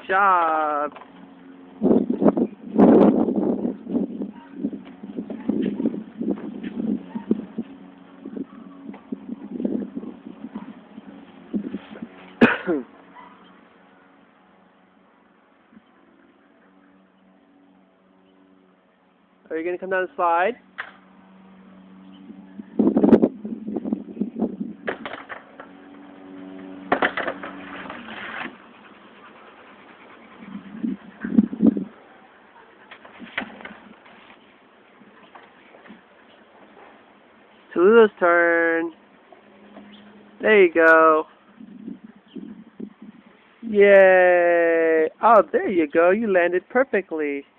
job. Are you going to come down the slide? Tulu's turn. There you go. Yay! Oh, there you go. You landed perfectly.